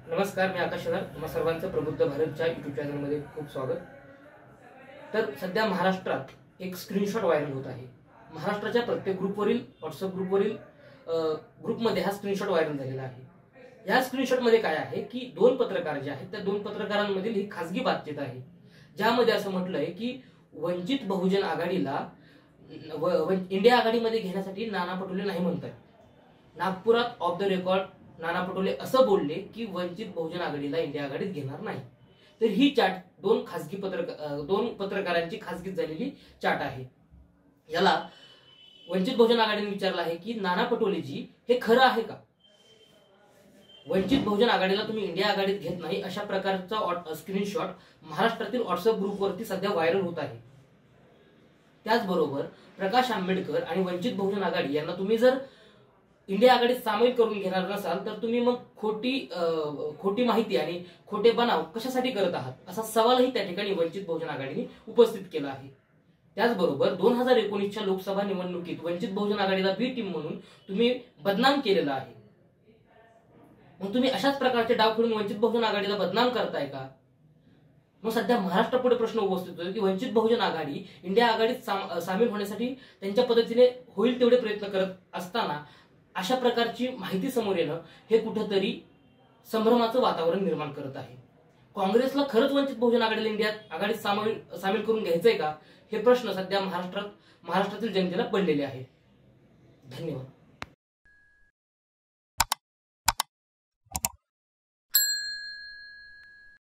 नमस्कार, मी आकाश शेलार. तुम्हा सर्वांचं प्रबुद्ध भारतच्या यूट्यूब चॅनलमध्ये खूप स्वागत. तर सध्या महाराष्ट्रात एक स्क्रीनशॉट व्हायरल होत आहे. महाराष्ट्राच्या प्रत्येक ग्रुपवरील, व्हॉट्सअप ग्रुपवरील ग्रुपमध्ये हा स्क्रीनशॉट व्हायरल झालेला आहे. या स्क्रीनशॉटमध्ये काय आहे की दोन पत्रकार जे आहेत त्या दोन पत्रकारांमधील ही खासगी बातचीत आहे, ज्यामध्ये असं म्हटलंय की वंचित बहुजन आघाडीला इंडिया आघाडीमध्ये घेण्यासाठी नाना पटोले नाही म्हणतात. नागपुरात off the record Nana Patole असं बोलले की वंचित बहुजन आघाडीला इंडिया आघाडीत घेणार नाही. तर ही चाट दोन पत्रकारांची खासगीत झालेली चाट आहे. याला वंचित बहुजन आघाडीने विचारलं आहे की नाना पटोलेजी, हे खरं आहे का? वंचित बहुजन आघाडीला तुम्ही इंडिया आघाडीत घेत नाही अशा प्रकारचा स्क्रीनशॉट महाराष्ट्रातील व्हॉट्सअप ग्रुपवरती सध्या व्हायरल होत आहे. त्याचबरोबर प्रकाश आंबेडकर आणि वंचित बहुजन आघाडी यांना तुम्ही जर इंडिया आघाडीत सामील करून घेणार नसाल तर तुम्ही मग खोटी माहिती आणि खोटे बनाव कशासाठी करत आहात, असा सवालही त्या ठिकाणी वंचित बहुजन आघाडीने उपस्थित केला आहे. त्याचबरोबर 2019च्या लोकसभा निवडणुकीत वंचित बहुजन आघाडीला बी टीम म्हणून तुम्ही बदनाम केलेलं आहे. मग तुम्ही अशाच प्रकारचे डाव खेळून वंचित बहुजन आघाडीला बदनाम करताय का? मग सध्या महाराष्ट्रापुढे प्रश्न उपस्थित होतो की वंचित बहुजन आघाडी इंडिया आघाडीत सामील होण्यासाठी त्यांच्या पद्धतीने होईल तेवढे प्रयत्न करत असताना अशा प्रकारची माहिती समोर येणं हे कुठेतरी संभ्रमाचं वातावरण निर्माण करत आहे. काँग्रेसला खरंच वंचित बहुजन आघाडीला इंडिया आघाडीत सामील करून घ्यायचंय का, हे प्रश्न सध्या महाराष्ट्रातील जनतेला पडलेले आहेत. धन्यवाद.